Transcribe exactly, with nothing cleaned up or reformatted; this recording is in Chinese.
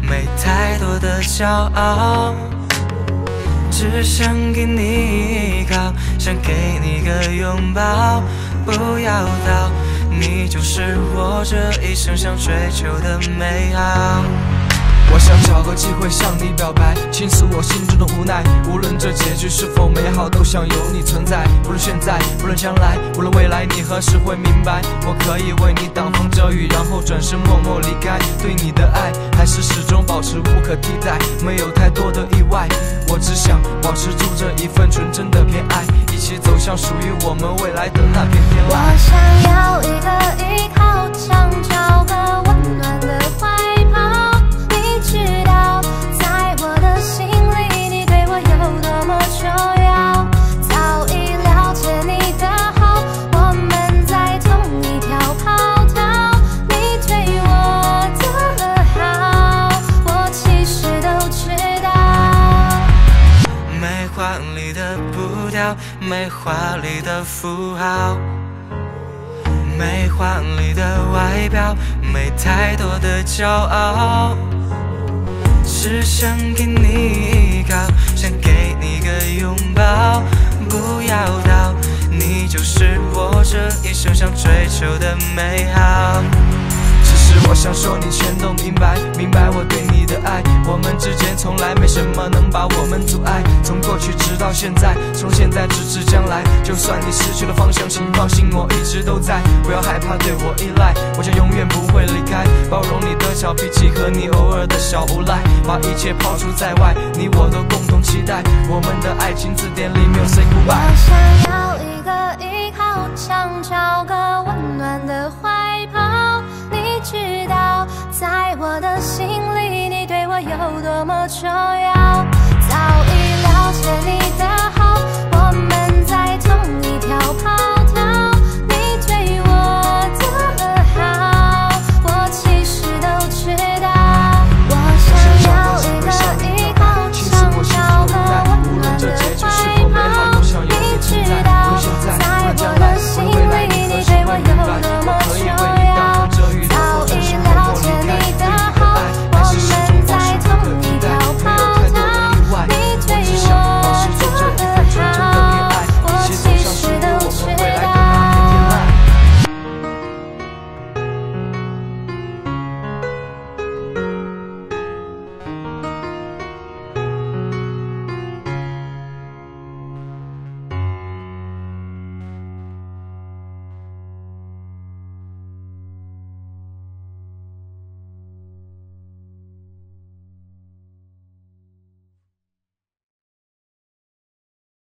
没太多的骄傲，只想给你依靠，想给你个拥抱，不要逃，你就是我这一生想追求的美好。 我想找个机会向你表白，倾诉我心中的无奈。无论这结局是否美好，都想有你存在。无论现在，无论将来，无论未来，你何时会明白？我可以为你挡风遮雨，然后转身默默离开。对你的爱，还是始终保持无可替代，没有太多的意外。我只想保持住这一份纯真的偏爱，一起走向属于我们未来的那片天籁。 我想要一个依靠，想找个温暖的怀抱。你知道，在我的心里，你对我有多么重要。早已了解你的好，我们在同一条跑道。你对我这么好，我其实都知道。 没华丽的步调，没华丽的符号，没华丽的外表，没太多的骄傲，只想给你依靠，想给你个拥抱，不要逃，你就是我这一生想追求的美好。 其实我想说，你全都明白，明白我对你的爱。我们之间从来没什么能把我们阻碍，从过去直到现在，从现在直至将来。就算你失去了方向，请放心，我一直都在。不要害怕对我依赖，我将永远不会离开。包容你的小脾气和你偶尔的小无赖，把一切抛除在外，你我都共同期待。我们的爱情字典里没有 say goodbye。 我想要一个依靠，想找个温暖的怀抱。你知道，在我的心里，你对我有多么重要。